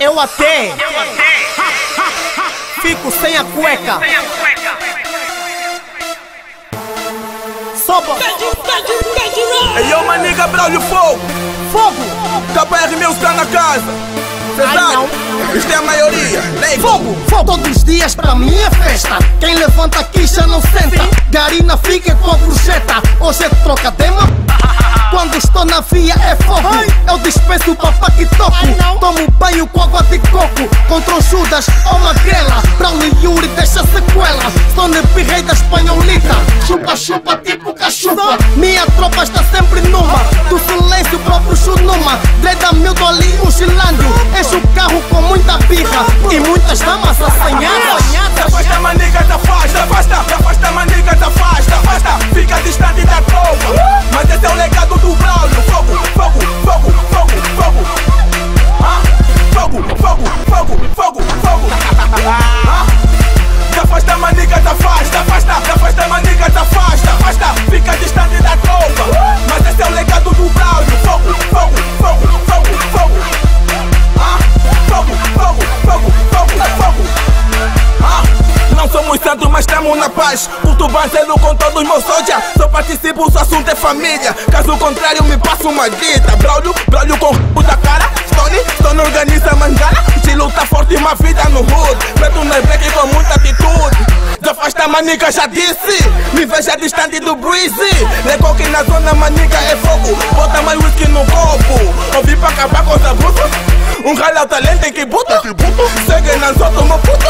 Eu até fico sem a cueca. Soba. Ei, yo, maniga, Braulio, fogo. Fogo. KPR Music tá na casa. Cê sabe? Isto é a maioria. Fogo. Fogo. Todos os dias pra mim é festa. Quem levanta aqui já não senta. Garina fica com a gorjeta. Hoje é troca tema. Quando estou na via é fogo. Eu dispenso o papá que toco. Tomo banho com água de coco. Contra o Judas ou Magrela. Braulio Yuri deixa sequela. Sou nepirrei da espanholita. Chupa, chupa, tipo cachupa. Minha tropa está sempre numa. Do silêncio próprio chunuma. Dreda Mildo ali, o Gilândio. Enche o carro com muita birra. E muitas damas assanhadas. Afasta, maniga, te afasta. Afasta, maniga, te afasta. Fica distante da tropa. Mas esse é o legado do Braulio. Fogo, fogo, fogo, fogo, fogo. Fogo, fogo, fogo, fogo, fogo. Te afasta, maniga, te afasta. Afasta, maniga, te afasta. Fica distante da tropa. Mas esse é o legado do Braulio. Fogo, fogo, fogo, fogo, fogo. Fogo, fogo, fogo, fogo, fogo. Não somos santos, mas estamos na paz. Curto banzeiro com todos meus soja. Só participo, o assunto é família. Caso contrário, me passo uma guita. Braulio com o da cara. Stone organiza mangala. Estilo tá forte, uma vida no hood. Preto na black com muita atitude. Já afasta, manica, já disse. Me veja distante do breezy. Legou que na zona, manica, é fogo. Bota mais whisky no copo. Ouvi pra acabar com os abusos. Um ralho ao talento em que buta. Segue na solta, meu puto.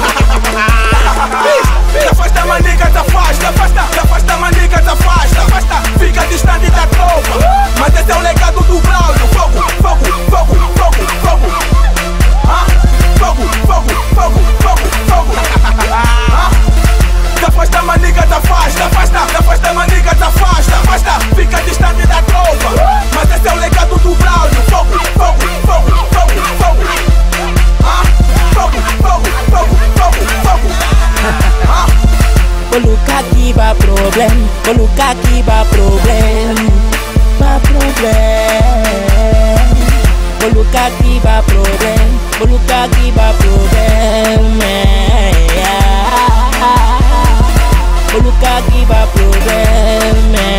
Te afasta, manica, te afasta. Afasta, manica, te afasta. Fica distante da tropa. Mas esse é o legado do Braulio. Fogo, fogo, fogo, fogo, fogo. Fogo, fogo, fogo, fogo, fogo. Te afasta, manica, te afasta. Afasta, manica, te afasta. Fica distante da tropa. Mas esse é o legado do Braulio. Fogo, fogo, fogo, fogo, fogo. Fogo, fogo, fogo, fogo, fogo. Colocar aqui vai problema. Colocar aqui vai problema. Vai problema. Colocar aqui vai problema. Colocar aqui vai problema. Colocar aqui vai problema.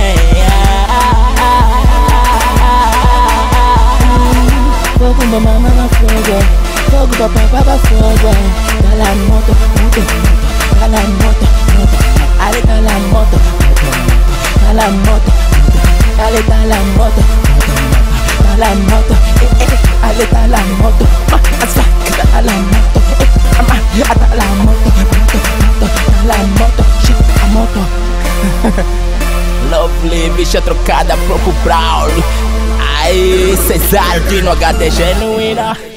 Fogo, mamãe, fogo. Fogo, papá, fogo. Tá la moto, tá la moto, ale tá la moto, tá la moto, ale tá la moto, tá la moto, ale tá la moto, tá la moto, tá la moto, tá la moto, a moto. Lovely, bicha trocada pro Braulio. Aí, Cesar, no HD genuína.